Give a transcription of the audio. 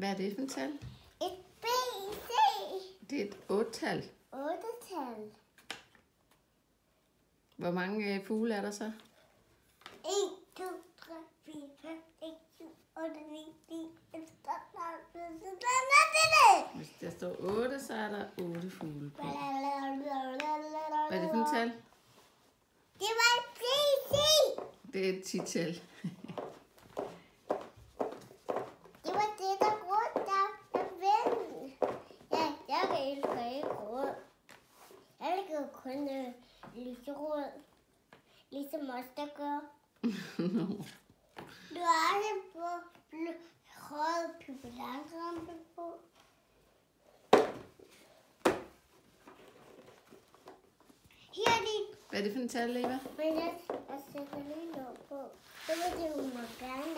Hvad er det for et tal? Et B, C. Det er et 8-tal. 8-tal. Hvor mange fugle er der så? 1, 2, 3, 4, 5, 6, 7, 8, 9, 10, 11, 12, 13, 14, 15, Hvis der står 8, så er der 8 fugle på. Hvad er det for et tal? Det var et B, C. Det er et 10-tal. Det var det, der rundt der ven. Ja, jeg elsker ikke rød. Jeg elsker kun lyserød. Ligesom os, der gør. Du har det på rød pippelandrampe på. Her er det. Hvad er det for et tal, Eva? Men jeg sætter lige låg på. Så vil det jo må gerne